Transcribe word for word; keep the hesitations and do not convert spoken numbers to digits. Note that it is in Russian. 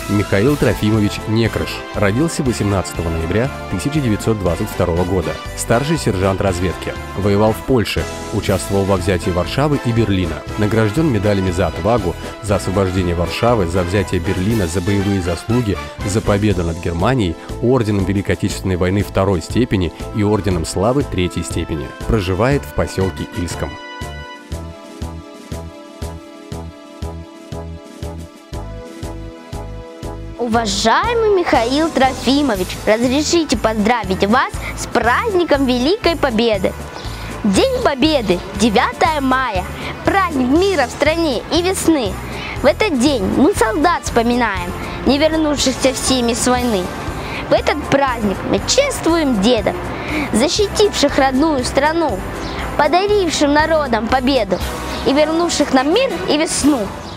Михаил Трофимович Некрыш. Родился восемнадцатого ноября тысяча девятьсот двадцать второго года. Старший сержант разведки. Воевал в Польше. Участвовал во взятии Варшавы и Берлина. Награжден медалями за отвагу, за освобождение Варшавы, за взятие Берлина, за боевые заслуги, за победу над Германией, орденом Великой Отечественной войны второй степени и орденом Славы третьей степени. Проживает в поселке Ильском. Уважаемый Михаил Трофимович, разрешите поздравить вас с праздником Великой Победы. День Победы, девятое мая, праздник мира в стране и весны. В этот день мы солдат вспоминаем, не вернувшихся всеми с войны. В этот праздник мы чествуем дедов, защитивших родную страну, подарившим народам победу и вернувших нам мир и весну.